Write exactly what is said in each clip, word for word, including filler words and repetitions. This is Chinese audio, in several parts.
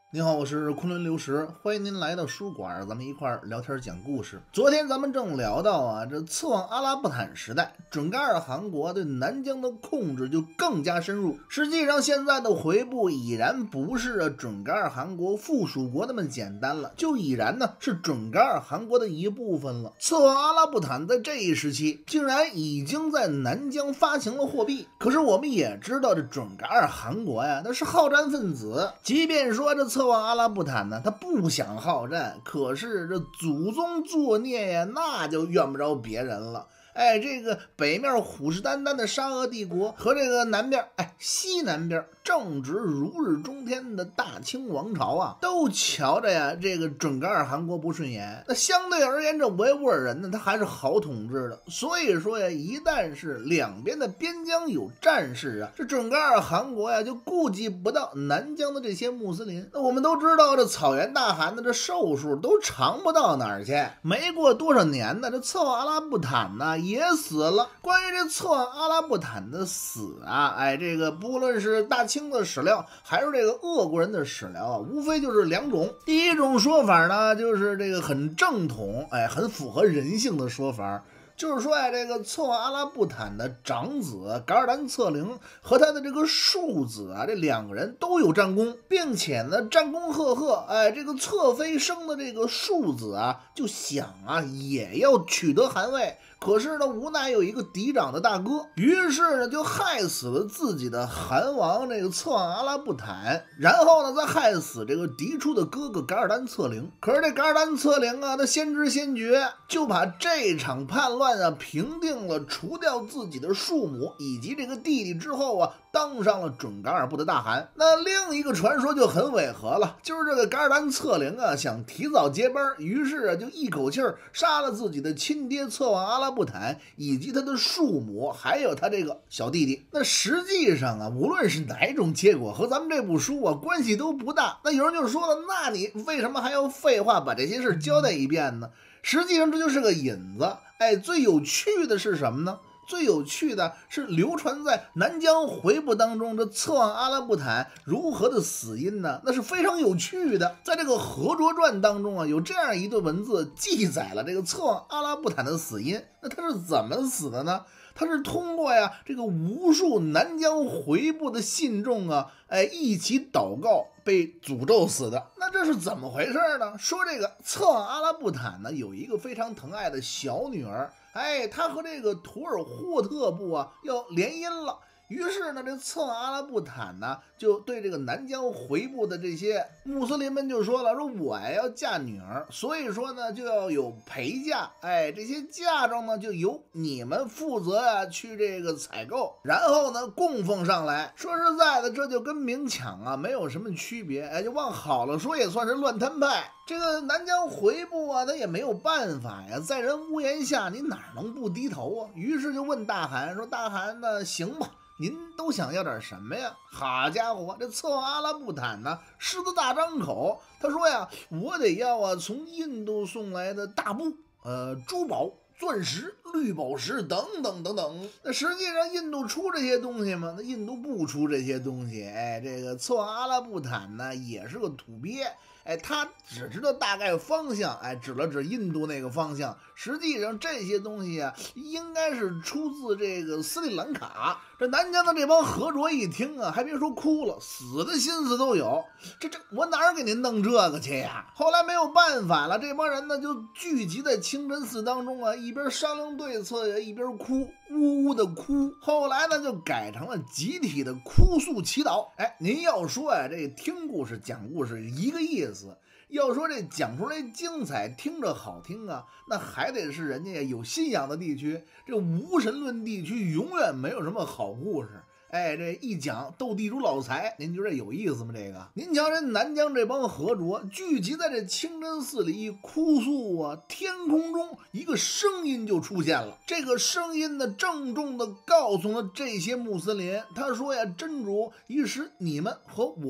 您好，我是昆仑流石，欢迎您来到书馆，咱们一块儿聊天讲故事。昨天咱们正聊到啊，这次旺阿拉布坦时代，准噶尔汗国对南疆的控制就更加深入。实际上，现在的回部已然不是准噶尔汗国附属国那么简单了，就已然呢是准噶尔汗国的一部分了。次旺阿拉布坦在这一时期，竟然已经在南疆发行了货币。可是我们也知道，这准噶尔汗国呀，那是好战分子，即便说这次旺阿拉布坦呢，他不想好战，可是这祖宗作孽呀，那就怨不着别人了。哎，这个北面虎视眈眈的沙俄帝国和这个南边，哎，西南边正值如日中天的大清王朝啊，都瞧着呀这个准噶尔汗国不顺眼。那相对而言，这维吾尔人呢，他还是好统治的。所以说呀，一旦是两边的边疆有战事啊，这准噶尔汗国呀就顾及不到南疆的这些穆斯林。那我们都知道，这草原大汗的这寿数都长不到哪儿去。没过多少年呢，这次旺阿拉布坦呢也死了。关于这次旺阿拉布坦的死啊，哎，这个不论是大清的史料还是这个俄国人的史料啊，无非就是两种。第一种说法呢，就是这个很正统，哎，很符合人性的说法，就是说呀，这个次旺阿拉布坦的长子噶尔丹策凌和他的这个庶子啊，这两个人都有战功，并且呢战功赫赫。哎，这个侧妃生的这个庶子啊，就想啊也要取得汗位。可是呢，无奈有一个嫡长的大哥，于是呢就害死了自己的汗王这个次旺阿拉布坦，然后呢再害死这个嫡出的哥哥噶尔丹策凌。可是这噶尔丹策凌啊，他先知先觉，就把这场叛乱啊平定了，除掉自己的庶母以及这个弟弟之后啊，当上了准噶尔部的大汗。那另一个传说就很违和了，就是这个噶尔丹策凌啊想提早接班，于是啊就一口气儿杀了自己的亲爹次旺阿拉布坦以及他的庶母，还有他这个小弟弟。那实际上啊，无论是哪一种结果，和咱们这部书啊关系都不大。那有人就说了，那你为什么还要废话把这些事交代一遍呢？实际上这就是个引子。哎，最有趣的是什么呢？最有趣的是流传在南疆回部当中，这次旺阿拉布坦如何的死因呢？那是非常有趣的。在这个《和卓传》当中啊，有这样一段文字记载了这个次旺阿拉布坦的死因。那他是怎么死的呢？他是通过呀这个无数南疆回部的信众啊，哎一起祷告被诅咒死的。那这是怎么回事呢？说这个次旺阿拉布坦呢有一个非常疼爱的小女儿，哎，他和这个图尔霍特部啊要联姻了。于是呢，这次旺阿拉布坦呢就对这个南疆回部的这些穆斯林们就说了，说我要嫁女儿，所以说呢就要有陪嫁，哎，这些嫁妆呢就由你们负责啊去这个采购，然后呢供奉上来。说实在的，这就跟明抢啊没有什么区别，哎，就往好了说也算是乱摊派。这个南疆回部啊，他也没有办法呀，在人屋檐下，你哪能不低头啊？于是就问大汗说：“大汗呢，行吧？您都想要点什么呀？”好家伙，这次旺阿拉布坦呢，狮子大张口，他说呀：“我得要啊，从印度送来的大布、呃珠宝、钻石、绿宝石等等等等。”那实际上印度出这些东西吗？那印度不出这些东西。哎，这个次旺阿拉布坦呢，也是个土鳖。哎，他只知道大概方向，哎，指了指印度那个方向。实际上这些东西啊，应该是出自这个斯里兰卡。这南疆的这帮和卓一听啊，还别说哭了，死的心思都有。这这我哪儿给您弄这个去呀？后来没有办法了，这帮人呢就聚集在清真寺当中啊，一边商量对策呀，一边哭，呜呜的哭。后来呢就改成了集体的哭诉祈祷。哎，您要说呀，这听故事讲故事一个意思。要说这讲出来精彩，听着好听啊，那还得是人家有信仰的地区。这无神论地区永远没有什么好故事。哎，这一讲斗地主老财，您觉得有意思吗？这个，您瞧人南疆这帮和卓聚集在这清真寺里一哭诉啊，天空中一个声音就出现了。这个声音呢，郑重的告诉了这些穆斯林，他说呀：“真主已使你们和我们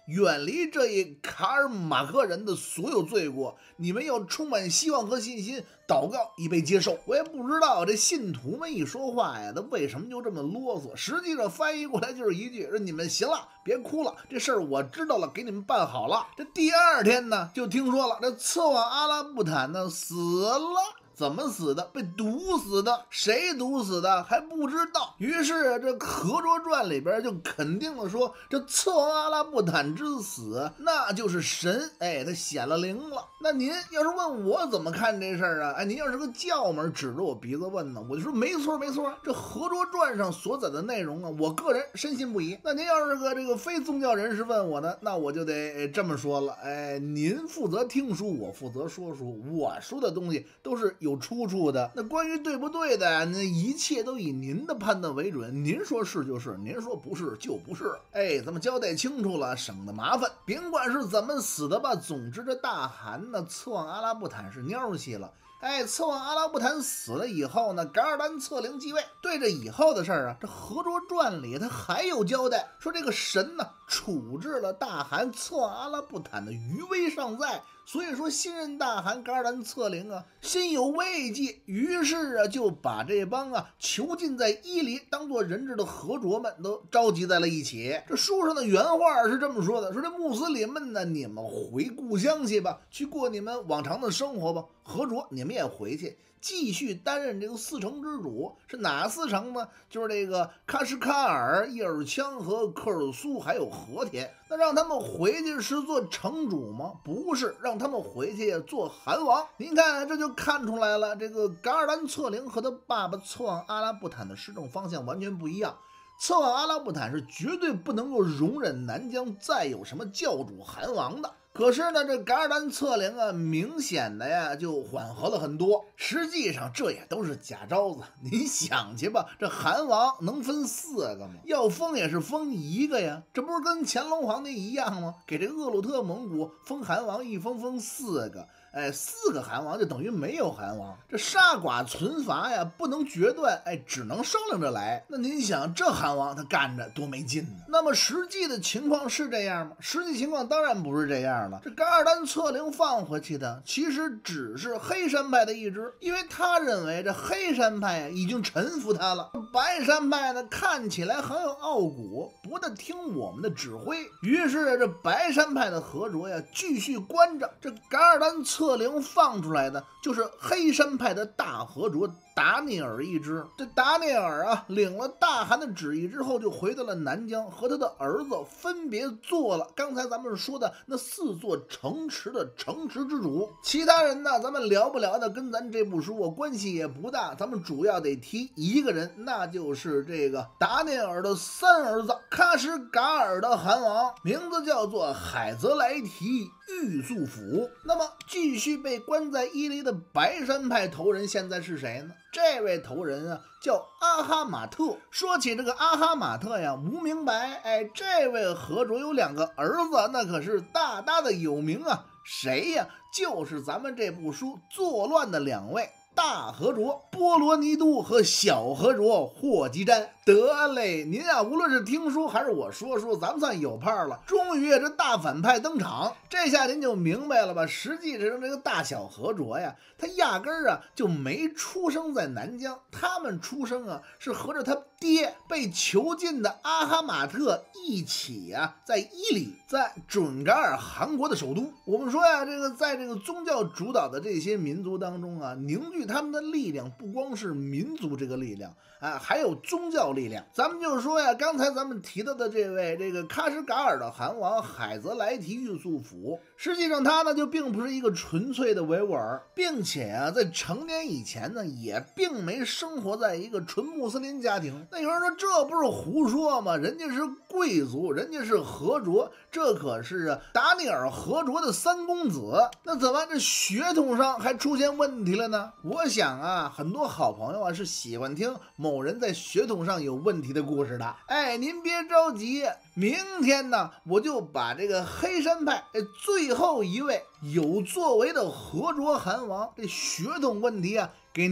远离这一卡尔马克人的所有罪过，你们要充满希望和信心，祷告以被接受。我也不知道这信徒们一说话呀，他为什么就这么啰嗦？实际上翻译过来就是一句：说你们行了，别哭了，这事儿我知道了，给你们办好了。这第二天呢，就听说了，这策王阿拉布坦呢死了。怎么死的？被毒死的。谁毒死的还不知道。于是这《合卓传》里边就肯定了说，这策王阿拉布坦之死，那就是神，哎，他显了灵了。那您要是问我怎么看这事儿啊？哎，您要是个教门指着我鼻子问呢，我就说没错没错，这《合卓传》上所载的内容啊，我个人深信不疑。那您要是个这个非宗教人士问我呢，那我就得这么说了，哎，您负责听书，我负责说书，我说的东西都是有有出处的。那关于对不对的，那一切都以您的判断为准，您说是就是，您说不是就不是。哎，咱们交代清楚了，省得麻烦。甭管是怎么死的吧，总之这大汗呢，策王阿拉布坦是蔫戏了。哎，策王阿拉布坦死了以后呢，噶尔丹策灵继位。对这以后的事儿啊，这《合卓传》里他还有交代，说这个神呢处置了大汗策王阿拉布坦的余威尚在，所以说新任大汗噶尔丹策灵啊心有慰藉，于是啊就把这帮啊囚禁在伊犁当做人质的合卓们都召集在了一起。这书上的原话是这么说的，说这穆斯林们呢，你们回故乡去吧，去过你们往常的生活吧。合卓你们也回去，继续担任这个四城之主。是哪四城呢？就是这个喀什喀尔、叶尔羌和科尔苏还有和田。那让他们回去是做城主吗？不是，让他们回去做汗王。您看这就看出来了，这个噶尔丹策灵和他爸爸策王阿拉布坦的施政方向完全不一样。策王阿拉布坦是绝对不能够容忍南疆再有什么教主汗王的。可是呢，这噶尔丹策灵啊，明显的呀就缓和了很多。实际上这也都是假招子。您想去吧，这汗王能分四个吗？要封也是封一个呀，这不是跟乾隆皇帝一样吗？给这个鄂鲁特蒙古封汗王，一封封四个。哎，四个汗王就等于没有汗王，这杀剐存伐呀不能决断，哎，只能商量着来。那您想这汗王他干着多没劲呢？那么实际的情况是这样吗？实际情况当然不是这样了。这噶尔丹策灵放回去的其实只是黑山派的一支，因为他认为这黑山派啊已经臣服他了，白山派呢看起来很有傲骨，不得听我们的指挥。于是这白山派的合卓呀继续关着，这噶尔丹策策灵放出来的就是黑山派的大合卓达聂尔一支。这达聂尔啊领了大汗的旨意之后，就回到了南疆，和他的儿子分别做了刚才咱们说的那四座城池的城池之主。其他人呢咱们聊不聊的跟咱这部书啊关系也不大，咱们主要得提一个人，那就是这个达聂尔的三儿子喀什噶尔的汗王，名字叫做海泽莱提玉素甫。那么继续被关在伊犁的白山派头人现在是谁呢？这位头人啊叫阿哈马特。说起这个阿哈马特呀，无名白，哎，这位合卓有两个儿子，那可是大大的有名啊。谁呀？就是咱们这部书作乱的两位大合卓波罗尼都和小合卓霍吉詹。得嘞，您啊无论是听书还是我说书，咱们算有派了。终于这大反派登场，这下您就明白了吧？实际上这个大小合卓呀，他压根儿啊就没出生在南疆，他们出生啊是和着他爹被囚禁的阿哈马特一起啊在伊犁，在准噶尔汗国的首都。我们说呀，这个在这个宗教主导的这些民族当中啊，凝聚他们的力量不光是民族这个力量啊，还有宗教力量。咱们就说呀，刚才咱们提到的这位这个喀什噶尔的汗王海泽莱提玉素甫，实际上他呢就并不是一个纯粹的维吾尔，并且啊在成年以前呢也并没生活在一个纯穆斯林家庭。那有人说这不是胡说吗？人家是贵族，人家是合卓，这可是啊达聂尔合卓的三公子，那怎么这血统上还出现问题了呢？我想啊很多好朋友啊是喜欢听某人在血统上有问题的故事的。哎，您别着急，明天呢我就把这个黑山派哎最后一位有作为的合卓汗王这血统问题啊给您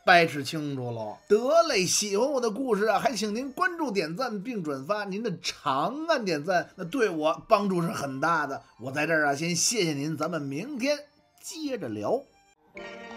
掰扯清楚喽。得嘞，喜欢我的故事啊，还请您关注、点赞并转发。您的长按点赞，那对我帮助是很大的。我在这儿啊，先谢谢您，咱们明天接着聊。